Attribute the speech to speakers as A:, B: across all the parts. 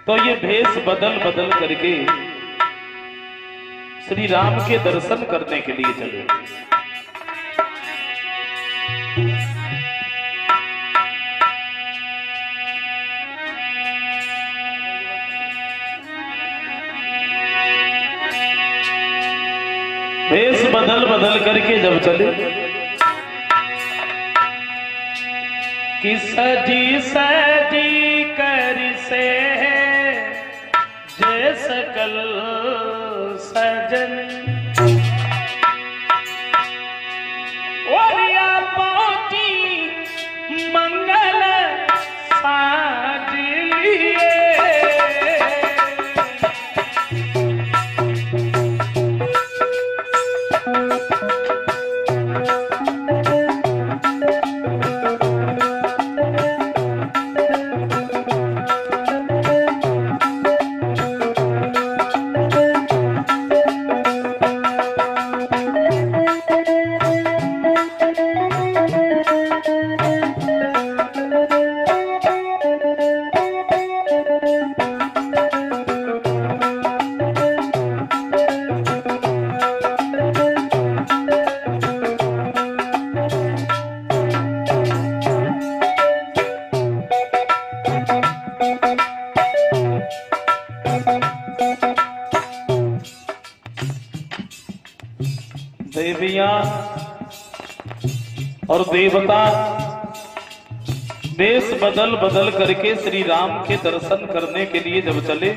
A: तो ये भेष बदल बदल करके श्री राम के दर्शन करने के लिए चले। भेष बदल बदल करके जब चले कि सजी सजी कर से जय सकल सजन और या पहुंची मंगल साज लिए। देवियां और देवता वेश बदल बदल करके श्री राम के दर्शन करने के लिए जब चले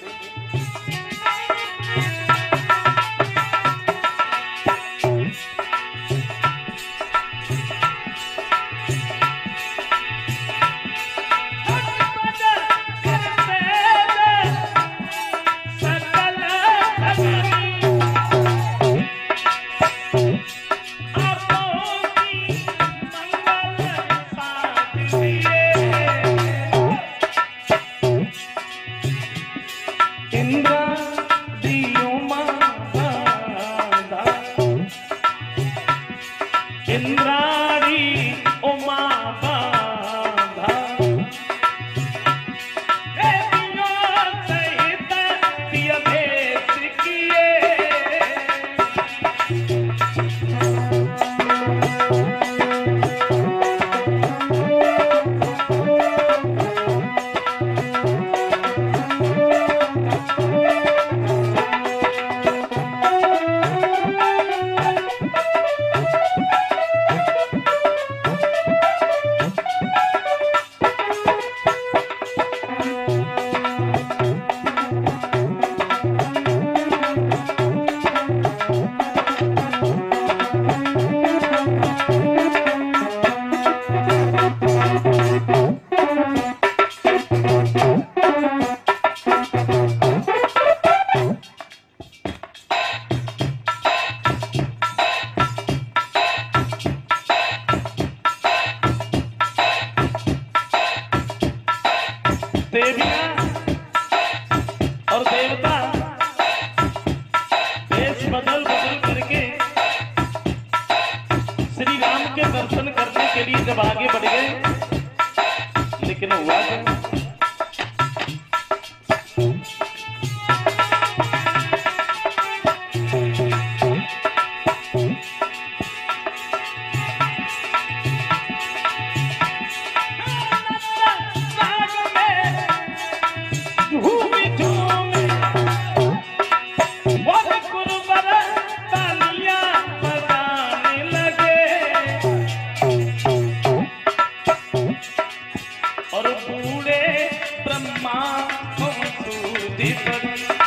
A: इंद्रारी उमा बाधा देवियों सहित दिया भेष किए। देवियां और देवता वेश बदल बदल करके श्री राम के दर्शन करने के लिए जब आगे बढ़ गए, लेकिन हुआ क्या? और बूढ़े ब्रह्मा को सूदी पर